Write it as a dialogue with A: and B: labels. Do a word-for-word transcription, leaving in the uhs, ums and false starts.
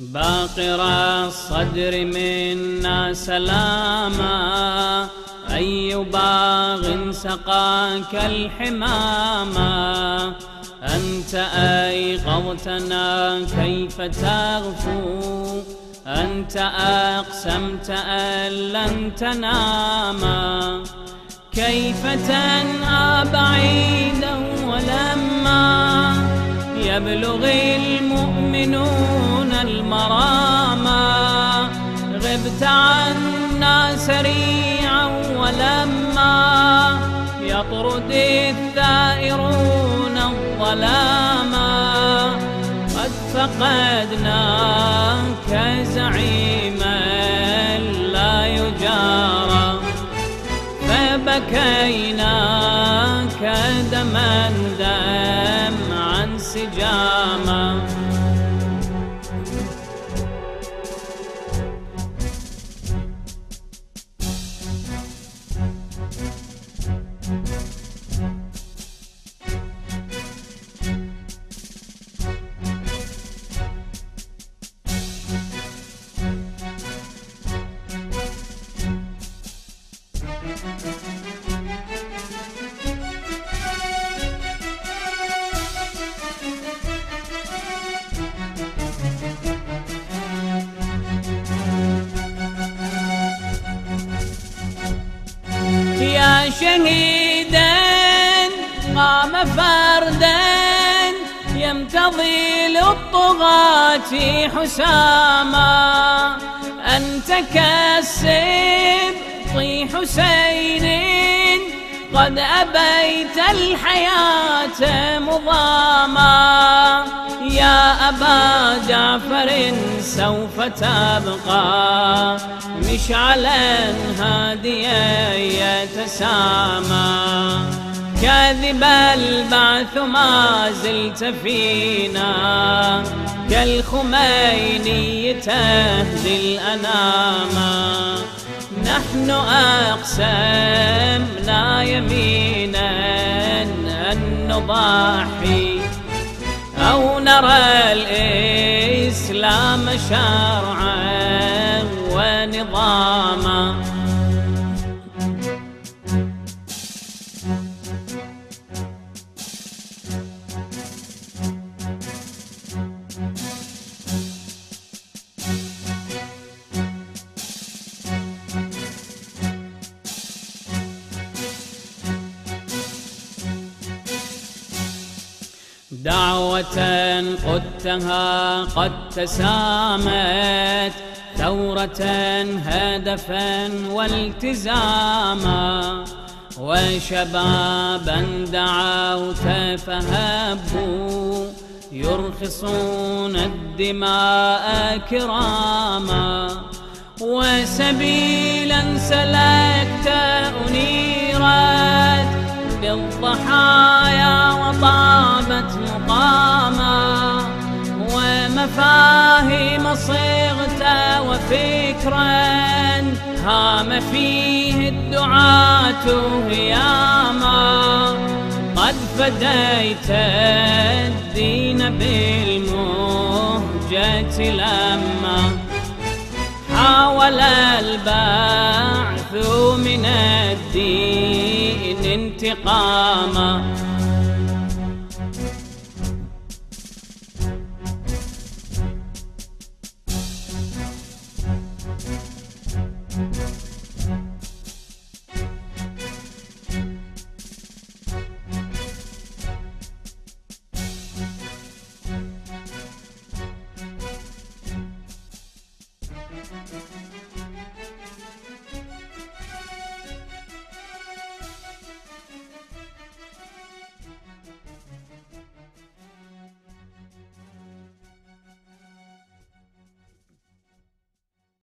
A: باقر الصدر منا سلاما، أي باغ سقاك الحماما. أنت أيقظتنا كيف تغفو، أنت أقسمت أن لن تناما. كيف تنأى بعيدا ولما يبلغ المؤمنون المراما. غبت عنا سريعا ولما يطرد الثائرون الظلاما. قد فقدناك زعيما لا يجارى، فبكيناك دما دمعا سجاما. يا شهيدا قام فردا يمتضي للطغاة حساما. أنت كالسبط حسين قد أبيت الحياة مضاما. يا أبا جعفر سوف تبقى مشعلا هاديا يتسامى. كاذب البعث ما زلت فينا، كالخميني تهدي الأناما. نحن أقسمنا يمينا أن نضحي أو نرى الإسلام شرعا ونظاما. دعوة قدتها قد تسامت، ثورة هدفا والتزاما. وشبابا دعوت فهبوا يرخصون الدماء كراما. وسبيلا سلكت أنيرت بالضحايا وطابت مقاما. ومفاهيم صغت وفكرا هام فيه الدعاة هياما. قد فديت الدين بالمهجة لما حاول البعث من الدين انتقاما.